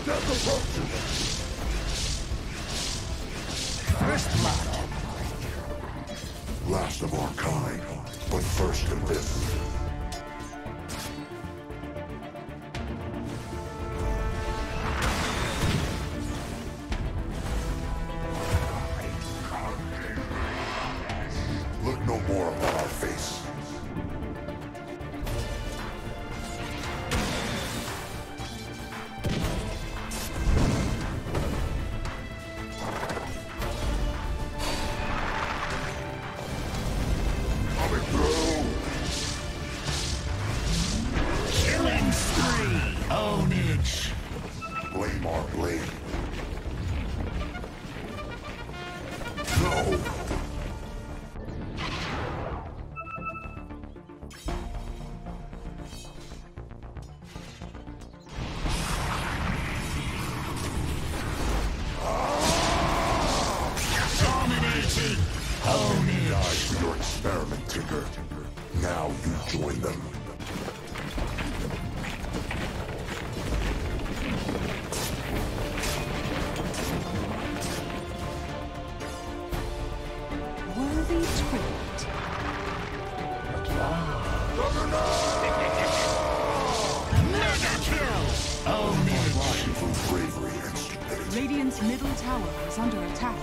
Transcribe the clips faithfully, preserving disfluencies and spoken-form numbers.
death approaches! First blood. Last of our kind, but first in this. Look no more upon our face. Blame our blade. No! Dominating! Own it! Die for your experiment, Tinker. Now you join them. Worthy trait. Mega kill! Own it! Flying from bravery and stupidity. Radiant's middle tower is under attack.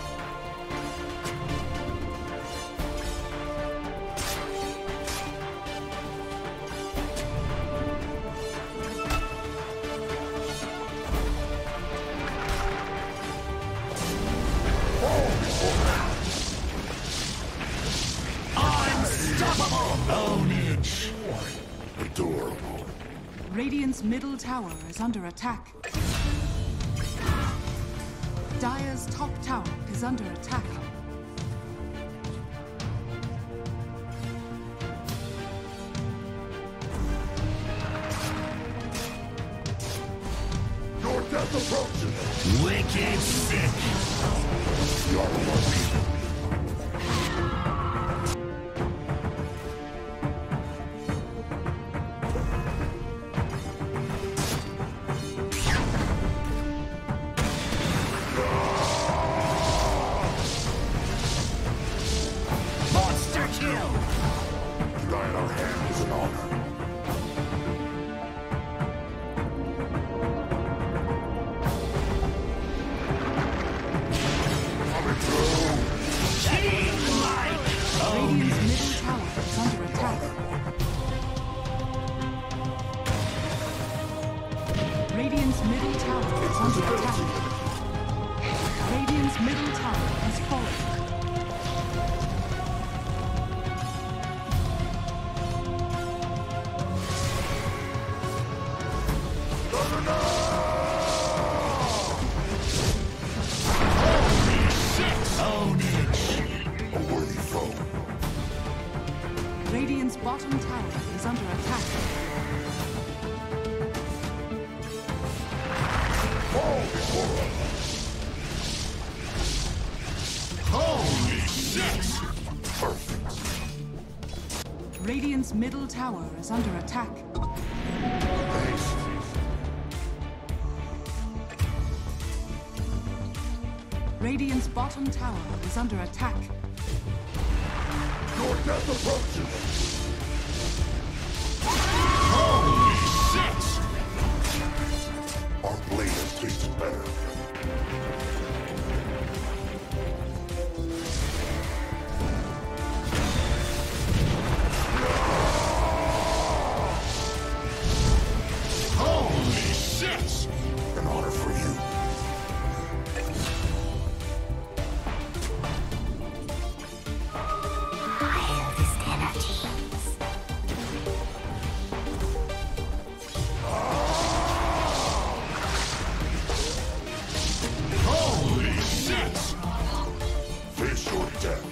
Unstoppable! Own it! Adorable. Radiant's middle tower is under attack. Dire's top tower is under attack. Your death approaches. Wicked sick! You're one. Monster kill! To die in our hand is an honor. Coming through! King-like! Own Radiant's it! middle tower is under attack. Radiant's middle tower is under attack. Radiant's middle tower has fallen. Own it! A worthy foe. Radiant's bottom tower is under attack. Fall before us. Holy shit! Perfect. Radiant's middle tower is under attack. Thanks. Radiant's bottom tower is under attack. Your death approaches. Holy shit! Our blade has tasted better. Holy shit! An honor for you. Holy shit! Face your death.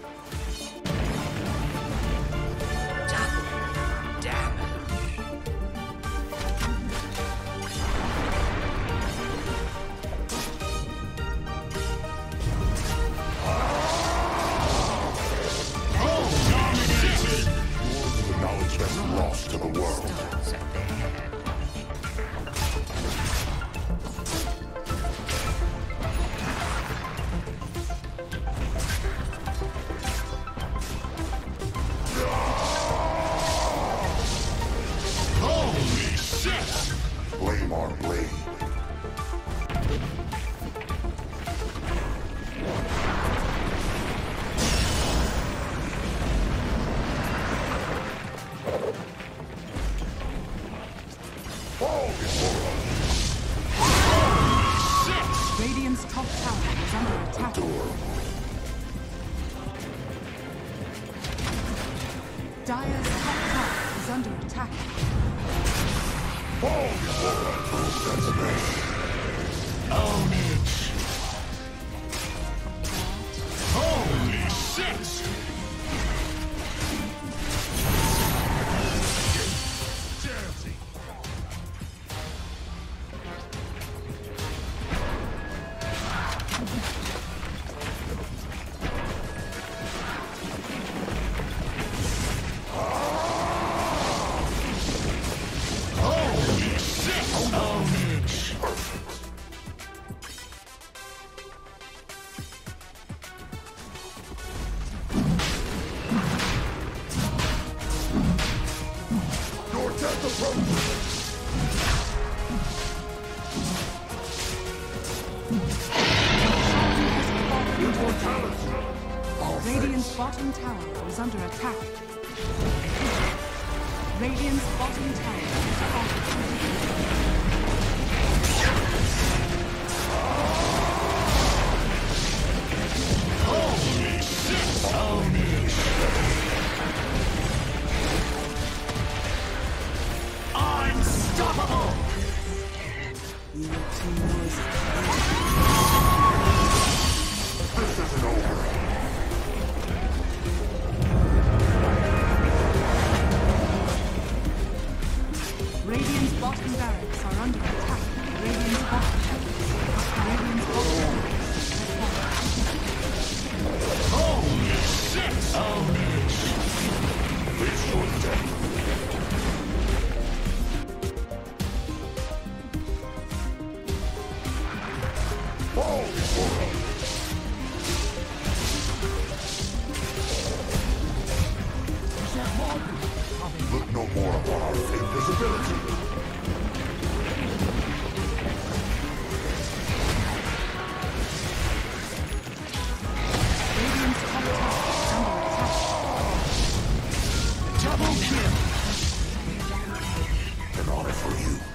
Double damage. Oh, dominated! The knowledge that's lost to the world. Starts at their head. Dire's top tower is under attack. Fall before I prove that's me. Own it. Holy shit! Dirty. Holy shit! Own it. Your death approaches. Radiant's bottom tower is under attack. Radiant's bottom tower is falling. Holy shit! Own it. Unstoppable! This isn't over. Radiant's bottom barracks are under attack. Radiant's bottom Radiant's bottom Holy shit! Own it. Face your death. Fall before us. Look no more upon our invisibility. Radiant's top tower is under attack. Double kill! An honor for you.